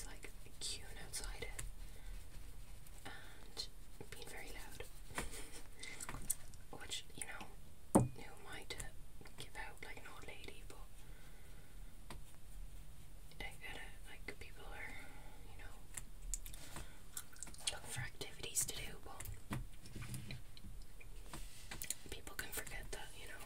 is like queuing outside it and being very loud. Which, you know, who am I to give out like an old lady, but I gotta, like, people are, you know, looking for activities to do, but people can forget that, you know,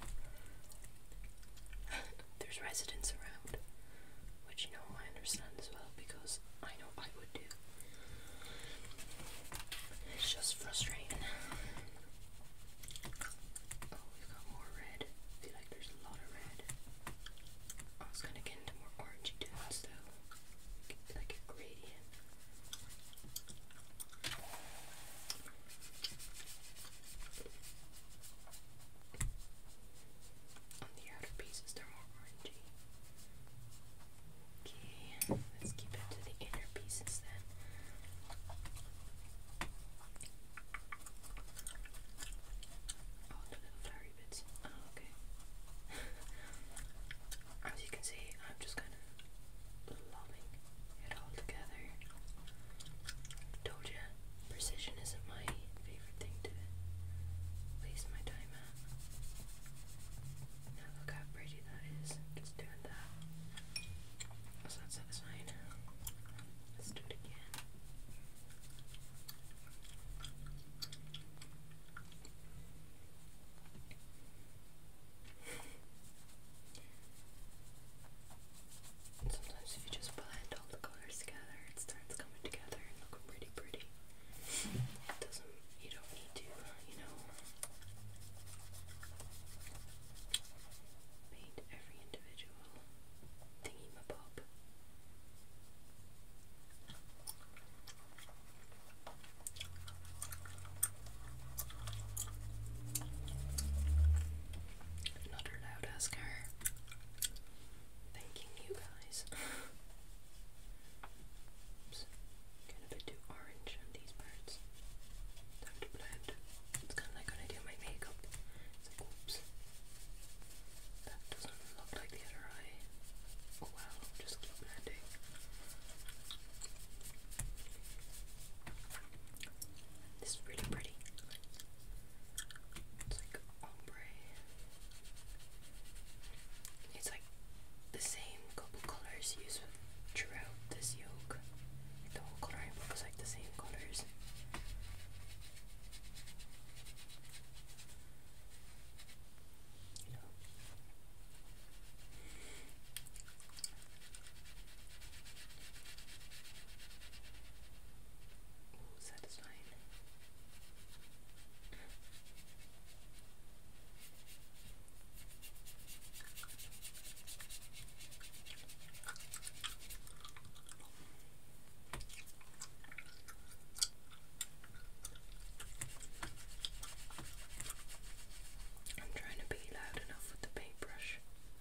there's residents around, which, you know, I understand as well, because I know I would do. It's just frustrating. Oh, we've got more red. I feel like there's a lot of red. I was gonna get into more orangey tones though, like a gradient. On the outer pieces, they're more orangey. Okay, let's keep it to the inner pieces then. Oh, the little flowery bits. Oh, okay. As you can see, I'm just kind of lobbing it all together. Told ya, precision isn't my favorite thing to waste my time at. Now look how pretty that is, just doing that. Was that satisfying? Let's do it again. Sometimes if you just blend all the colors together, it starts coming together and looking really pretty. It doesn't, you don't need to, you know, paint every individual thingy-ma-bob. Another loud ass car. Thanking you guys. Oops. Getting a bit too orange on these parts. Time to blend. It's kind of like when I do my makeup. It's like, oops. That doesn't look like the other eye. Oh well, just keep blending. This is really pretty. It's like ombre. It's like the same couple colors used throughout this yoke. Like the whole coloring book is like the same colors. You know. Ooh, satisfying. I'm trying to be loud enough with the paintbrush.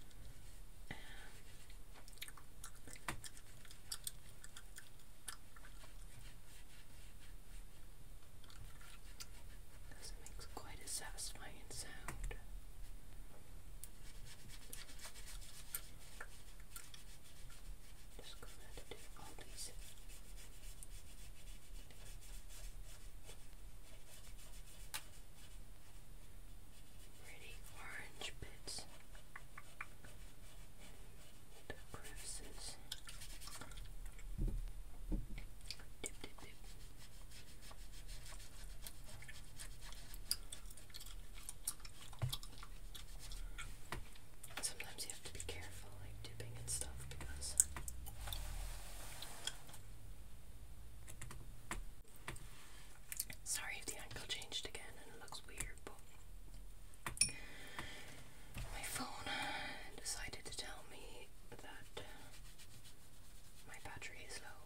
Because it makes quite a satisfying sound. Just gonna do all these. Pretty orange bits. The crevices. Dip, dip, dip. Sometimes you have to be careful, like dipping and stuff, because sorry if the angle changed again and it looks weird, but my phone decided to tell me that my battery is low.